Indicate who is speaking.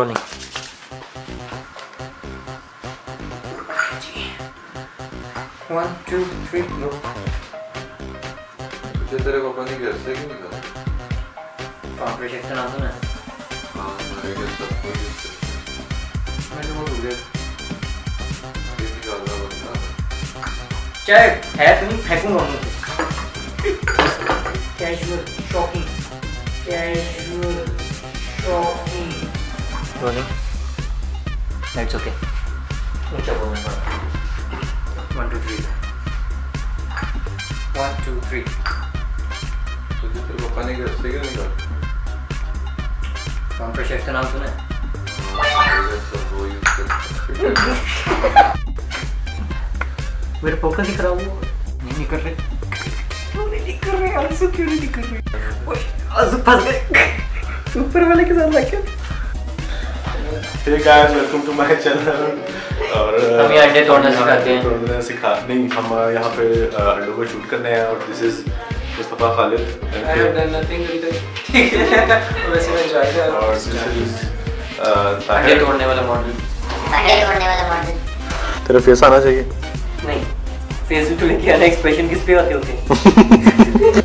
Speaker 1: Rolling. One two three लो।
Speaker 2: तुझे तेरे पापा ने घर से क्यों निकाला?
Speaker 1: पापा चेक करना तो ना।
Speaker 2: हाँ हमारे घर सब कोई मैं तो बहुत उड़े ये निकाल रहा बंदा
Speaker 1: चाहे है तो नहीं फेंकूंगा मुझे। Casual shocking casual shocking rolling. It's okay ऊंचा बोलना पड़ा। 1 2 3 1 2 3
Speaker 2: तुझे तेरे पापा ने घर से क्यों निकाला?
Speaker 1: कौन प्रोजेक्ट का नाम सुना है?
Speaker 2: सब वो यूज करते
Speaker 1: मेरा फोकस दिख रहा हूँ नहीं कर रहे क्यों नहीं कर रहे आंसू क्यों नहीं कर रहे ओए आंसू फंस गए ऊपर वाले के साथ लगे।
Speaker 3: Hey guys welcome to my channel. और
Speaker 1: हम ये अंडे तोड़ना सिखाते हैं।
Speaker 3: तोड़ना सिखा नहीं हम यहाँ पे अंडों को शूट करने हैं और this is Mustafa Khalid.
Speaker 4: I have done nothing with it. ठीक है वैसे मैं एंजॉय कर रहा हूँ।
Speaker 3: और दिस इज
Speaker 1: अंडे तोड़ने वाला मॉडल।
Speaker 3: तेरा फेस आना चाहिए।
Speaker 1: नहीं फेस भी तो लेके आना एक्सप्रेशन किस पे आते होते हैं।